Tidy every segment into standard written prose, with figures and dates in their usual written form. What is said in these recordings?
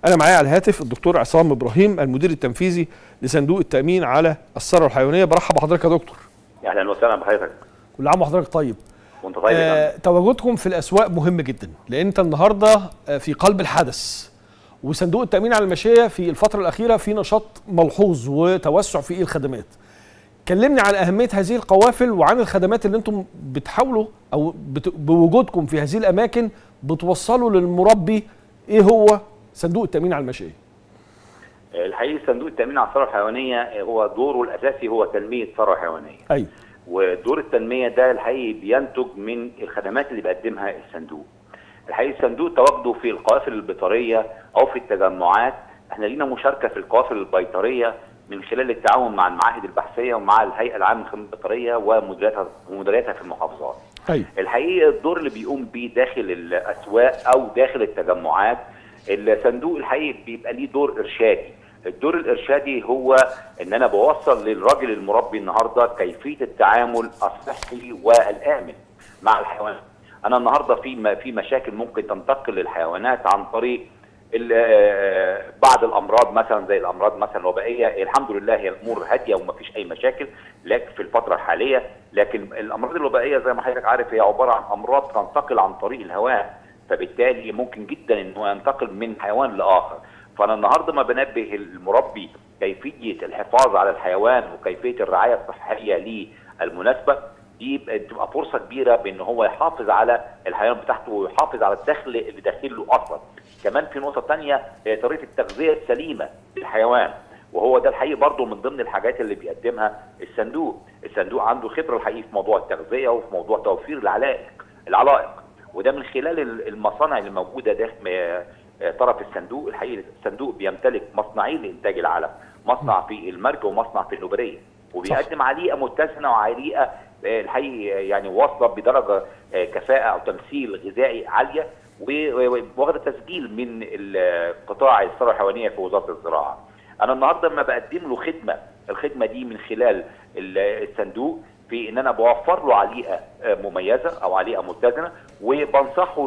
انا معايا على الهاتف الدكتور عصام ابراهيم المدير التنفيذي لصندوق التامين على الثروه الحيوانيه. برحب بحضرتك يا دكتور. اهلا وسهلا بحضرتك. كل عام وحضرتك طيب. وانت طيب. تواجدكم في الاسواق مهم جدا، لان انت النهارده في قلب الحدث، وصندوق التامين على الماشيه في الفتره الاخيره في نشاط ملحوظ وتوسع في الخدمات. كلمني عن اهميه هذه القوافل وعن الخدمات اللي انتم بتحاولوا او بوجودكم في هذه الاماكن بتوصلوا للمربي. ايه هو صندوق التامين على الماشيه؟ الحقيقه صندوق التامين على الثروه الحيوانيه هو دوره الاساسي هو تنميه الثروه الحيوانيه. ايوه. ودور التنميه ده الحقيقي بينتج من الخدمات اللي بيقدمها الصندوق. الحقيقه الصندوق تواجده في القوافل البيطريه او في التجمعات، احنا لينا مشاركه في القوافل البيطريه من خلال التعاون مع المعاهد البحثيه ومع الهيئه العامه للخدمات البيطريه ومديرياتها في المحافظات. أيوة. الحقيقه الدور اللي بيقوم بيه داخل الاسواق او داخل التجمعات، الصندوق الحقيقي بيبقى ليه دور ارشادي. الدور الارشادي هو ان انا بوصل للراجل المربي النهارده كيفيه التعامل الصحي والامن مع الحيوانات. انا النهارده في مشاكل ممكن تنتقل للحيوانات عن طريق بعض الامراض، مثلا زي الامراض مثلا الوبائيه. الحمد لله هي الامور هاديه ومفيش اي مشاكل لكن في الفتره الحاليه، لكن الامراض الوبائيه زي ما حضرتك عارف هي عباره عن امراض تنتقل عن طريق الهواء، فبالتالي ممكن جدا انه ينتقل من حيوان لاخر. فانا النهارده ما بنبه المربي كيفيه الحفاظ على الحيوان وكيفيه الرعايه الصحيه ليه المناسبه، دي بتبقى فرصه كبيره بان هو يحافظ على الحيوان بتاعته ويحافظ على الدخل اللي داخله اصلا. كمان في نقطه ثانيه هي طريقه التغذيه السليمه للحيوان، وهو ده الحقيقي برضه من ضمن الحاجات اللي بيقدمها الصندوق. الصندوق عنده خبره الحقيقي في موضوع التغذيه وفي موضوع توفير العلائق، وده من خلال المصانع اللي موجوده داخل طرف الصندوق. الحقيقي الصندوق بيمتلك مصنعين لانتاج العلف، مصنع في المرج ومصنع في النوبريه، وبيقدم عليقه متزنه وعليقه الحقيقي يعني واصله بدرجه كفاءه او تمثيل غذائي عاليه، وواخده تسجيل من قطاع الثروه الحيوانيه في وزاره الزراعه. انا النهارده لما بقدم له الخدمه دي من خلال الصندوق في ان انا بوفر له عليقه مميزه او عليقه متزنه، وبنصحه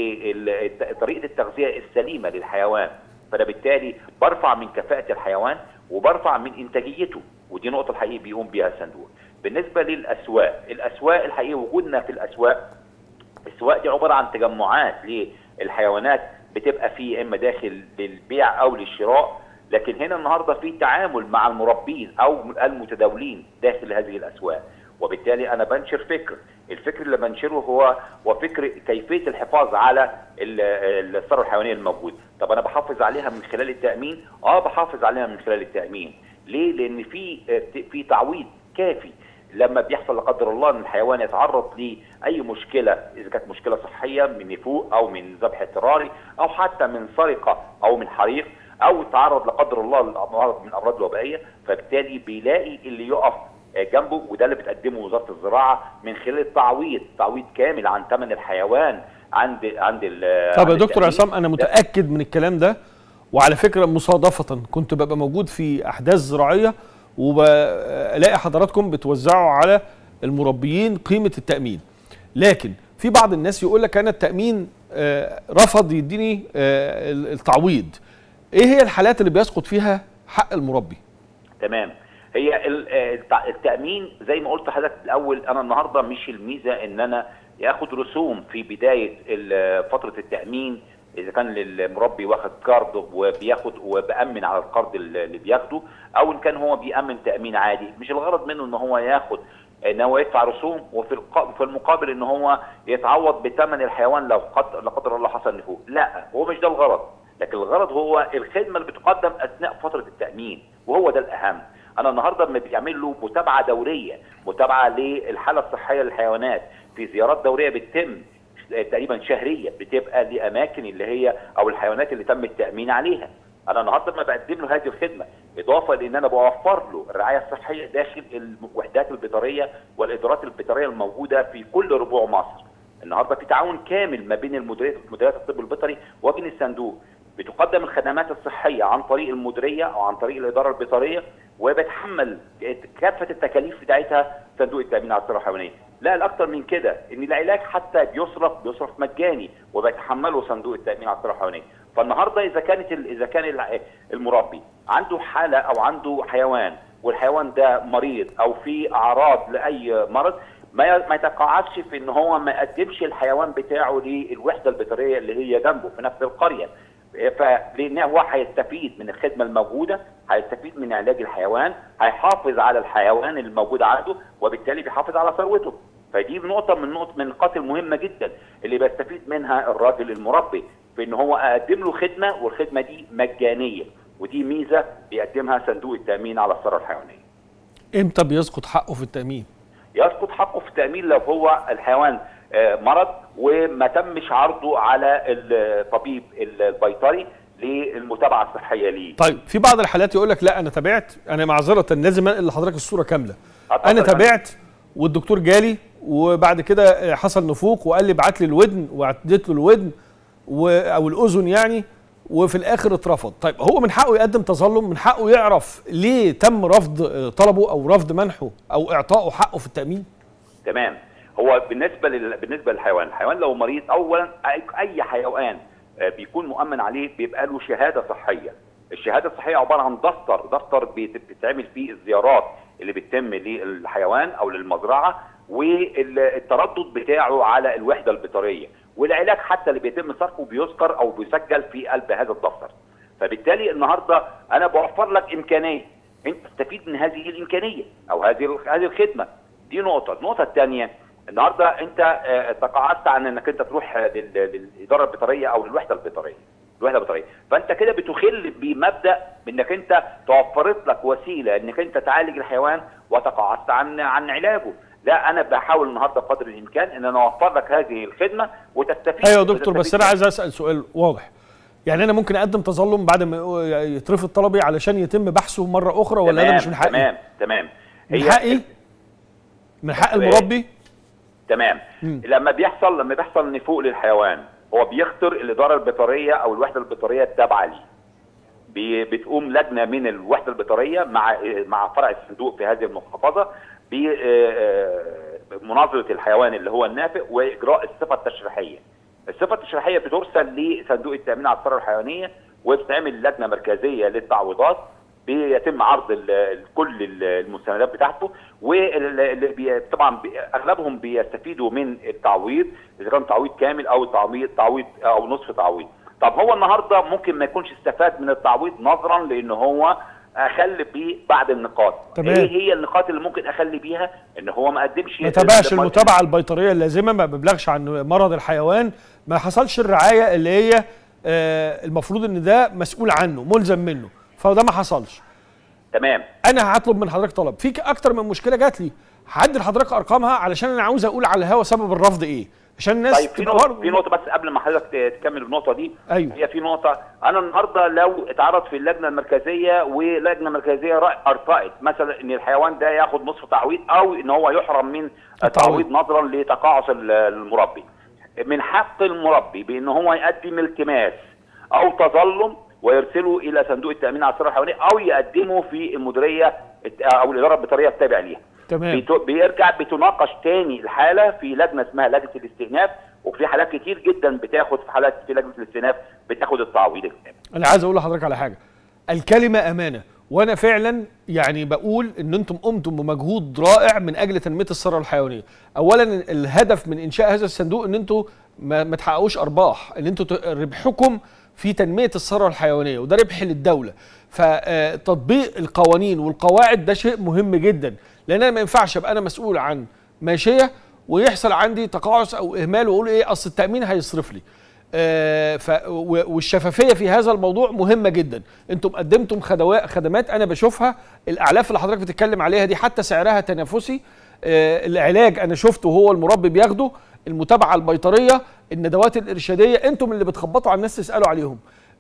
لطريقه التغذيه السليمه للحيوان. فانا بالتالي برفع من كفاءه الحيوان وبرفع من انتاجيته، ودي نقطه الحقيقي بيقوم بيها الصندوق. بالنسبه الاسواق الحقيقي وجودنا في الاسواق دي عباره عن تجمعات للحيوانات بتبقى فيه اما داخل للبيع او للشراء، لكن هنا النهارده في تعامل مع المربين او المتداولين داخل هذه الاسواق، وبالتالي انا بنشر الفكر اللي بنشره هو فكر كيفيه الحفاظ على الثروه الحيوانيه الموجوده. طب انا بحافظ عليها من خلال التامين؟ بحافظ عليها من خلال التامين. ليه؟ لان في تعويض كافي لما بيحصل لا قدر الله ان الحيوان يتعرض لاي مشكله، اذا كانت مشكله صحيه من نفوق او من ذبح اضطراري او حتى من سرقه او من حريق او تعرض لا قدر الله لامراض من الامراض الوبائيه، فبالتالي بيلاقي اللي يقف جنبه، وده اللي بتقدمه وزاره الزراعه من خلال تعويض كامل عن ثمن الحيوان عند طب يا دكتور عصام، انا متاكد من الكلام ده، وعلى فكره مصادفه كنت ببقى موجود في احداث زراعيه وبلاقي حضراتكم بتوزعوا على المربيين قيمه التامين، لكن في بعض الناس يقول لك انا التامين رفض يديني التعويض. ايه هي الحالات اللي بيسقط فيها حق المربي؟ تمام. هي التامين زي ما قلت لحضرتك الاول، انا النهارده مش الميزه ان انا ياخد رسوم في بدايه فتره التامين اذا كان المربي واخد قرض وبياخد وبامن على القرض اللي بياخده، او ان كان هو بيامن تامين عادي. مش الغرض منه ان هو ياخد ان هو يدفع رسوم وفي المقابل ان هو يتعوض بثمن الحيوان لو لا قدر الله حصل نفوق. لا، هو مش ده الغرض، لكن الغرض هو الخدمه اللي بتقدم اثناء فتره التامين، وهو ده الاهم. انا النهارده لما بيعمل له متابعه دوريه، متابعه للحاله الصحيه للحيوانات في زيارات دوريه بتتم تقريبا شهريه، بتبقى لاماكن اللي هي او الحيوانات اللي تم التامين عليها. انا النهارده لما بقدم له هذه الخدمه اضافه لان انا بوفر له الرعايه الصحيه داخل الوحدات البيطريه والادارات البيطريه الموجوده في كل ربوع مصر. النهارده في تعاون كامل ما بين مديريات الطب البيطري وبين الصندوق، بتقدم الخدمات الصحيه عن طريق المديريه او عن طريق الاداره البيطريه، وبتحمل كافه التكاليف بتاعتها صندوق التامين على الثروه الحيوانيه. لا، الاكثر من كده ان العلاج حتى بيصرف مجاني وبيتحمله صندوق التامين على الثروه الحيوانيه. فالنهارده اذا كان المربي عنده حاله او عنده حيوان، والحيوان ده مريض او في اعراض لاي مرض، ما يتقاعدش في ان هو ما يقدمش الحيوان بتاعه للوحده البيطريه اللي هي جنبه في نفس القريه. فلان هو هيستفيد من الخدمه الموجوده، هيستفيد من علاج الحيوان، هيحافظ على الحيوان الموجود عنده، وبالتالي بيحافظ على ثروته. فدي نقطه من النقاط المهمه جدا اللي بيستفيد منها الراجل المربي، في ان هو اقدم له خدمه، والخدمه دي مجانيه، ودي ميزه بيقدمها صندوق التامين على الثروه الحيوانيه. امتى بيسقط حقه في التامين؟ يسقط حقه في التامين لو هو الحيوان مرض وما تمش عرضه على الطبيب البيطري للمتابعه الصحيه ليه. طيب في بعض الحالات يقول لك لا انا تابعت، انا معذره لازم انقل لحضرتك الصوره كامله. انا تابعت والدكتور جالي وبعد كده حصل نفوق وقال لي ابعت لي الودن، واديت له الودن او الاذن يعني، وفي الاخر اترفض. طيب هو من حقه يقدم تظلم؟ من حقه يعرف ليه تم رفض طلبه او رفض منحه او اعطائه حقه في التامين؟ تمام. هو بالنسبه للحيوان، الحيوان لو مريض، اولا اي حيوان بيكون مؤمن عليه بيبقى له شهاده صحيه. الشهاده الصحيه عباره عن دفتر بتتعمل فيه الزيارات اللي بتتم للحيوان او للمزرعه، والتردد بتاعه على الوحده البيطريه، والعلاج حتى اللي بيتم صرفه بيذكر او بيسجل في قلب هذا الدفتر. فبالتالي النهارده انا بوفر لك امكانيه انت تستفيد من هذه الامكانيه او هذه الخدمه. دي نقطه. النقطه الثانيه، النهارده انت تقاعدت عن انك انت تروح للاداره البيطريه او للوحده البيطريه، فانت كده بتخل بمبدا انك انت توفرت لك وسيله انك انت تعالج الحيوان وتقاعدت عن علاجه. لا، انا بحاول النهارده بقدر الامكان ان انا اوفر لك هذه الخدمه وتستفيد. ايوه يا دكتور، بس انا عايز اسال سؤال واضح. يعني انا ممكن اقدم تظلم بعد ما يترفض طلبي علشان يتم بحثه مره اخرى، ولا انا مش من حقي؟ تمام. من حقي؟ من حق المربي؟ تمام. لما بيحصل نفوق للحيوان، هو بيختار الاداره البيطريه او الوحده البيطريه التابعه ليه. بتقوم لجنه من الوحده البيطريه مع فرع الصندوق في هذه المحافظه بمناظره الحيوان اللي هو النافق واجراء الصفه التشريحيه. الصفه التشريحيه بترسل لصندوق التامين على الثروه الحيوانيه، وبتعمل لجنه مركزيه للتعويضات، بيتم عرض كل المستندات بتاعته، وطبعا اغلبهم بيستفيدوا من التعويض، اذا كان تعويض كامل او تعويض او نصف تعويض. طب هو النهارده ممكن ما يكونش استفاد من التعويض نظرا لان هو اخلي بيه بعض النقاط. تمام. ايه هي النقاط اللي ممكن اخلي بيها؟ ان هو ما قدمش، ما تابعش المتابعه البيطريه اللازمه، ما بلغش عن مرض الحيوان، ما حصلش الرعايه اللي هي المفروض ان ده مسؤول عنه ملزم منه، فده ما حصلش. تمام. انا هطلب من حضرتك طلب، في اكتر من مشكله جات لي، هعدي لحضرتك ارقامها علشان انا عاوز اقول على الهوا سبب الرفض ايه، عشان الناس طيب في نقطه بس قبل ما حضرتك تكمل النقطه دي. أيوة. هي في نقطه، انا النهارده لو اتعرض في اللجنه المركزيه ولجنه مركزيه ارتأت مثلا ان الحيوان ده ياخد نصف تعويض او ان هو يحرم من التعويض نظرا لتقاعس المربي، من حق المربي بان هو يقدم التماس او تظلم ويرسله الى صندوق التامين على الثروه الحيوانيه، او يقدمه في المديريه او الاداره البيطريه التابع ليها. تمام. بيرجع بتناقش تاني الحاله في لجنه اسمها لجنه الاستئناف، وفي حالات كتير جدا بتاخد في لجنه الاستئناف بتاخد التعويض الكامل. انا عايز اقول لحضرتك على حاجه، الكلمه امانه، وانا فعلا يعني بقول ان انتم قمتم بمجهود رائع من اجل تنميه الثروه الحيوانيه. اولا الهدف من انشاء هذا الصندوق ان انتم ما تحققوش ارباح، ان انتم ربحكم في تنميه الثروه الحيوانيه، وده ربح للدوله. فتطبيق القوانين والقواعد ده شيء مهم جدا، لان انا ما ينفعش ابقى انا مسؤول عن ماشيه ويحصل عندي تقاعس او اهمال واقول ايه اصل التامين هيصرف لي. والشفافيه في هذا الموضوع مهمه جدا. انتم قدمتم خدمات انا بشوفها، الاعلاف اللي حضرتك بتتكلم عليها دي حتى سعرها تنافسي. العلاج انا شفته هو المربي بياخده، المتابعه البيطريه، الندوات الارشاديه، انتم اللي بتخبطوا على الناس تسالوا عليهم.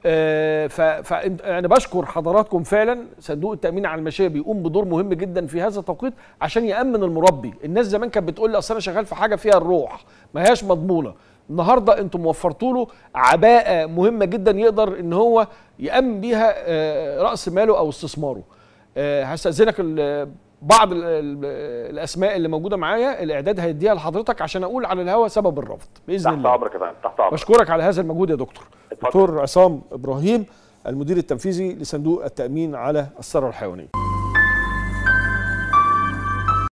فانا بشكر حضراتكم فعلا. صندوق التامين على الماشيه بيقوم بدور مهم جدا في هذا التوقيت عشان يامن المربي. الناس زمان كانت بتقول لي اصل انا شغال في حاجه فيها الروح ما هياش مضمونه. النهارده انتم وفرتوا له عباءه مهمه جدا يقدر ان هو يامن بيها راس ماله او استثماره. هستاذنك بعض الاسماء اللي موجوده معايا الاعداد هيديها لحضرتك عشان اقول على الهوا سبب الرفض باذن الله. تحت امرك يا فندم، تحت امرك. بشكرك على هذا المجهود يا دكتور. دكتور عصام ابراهيم، المدير التنفيذي لصندوق التامين على الثروه الحيوانيه.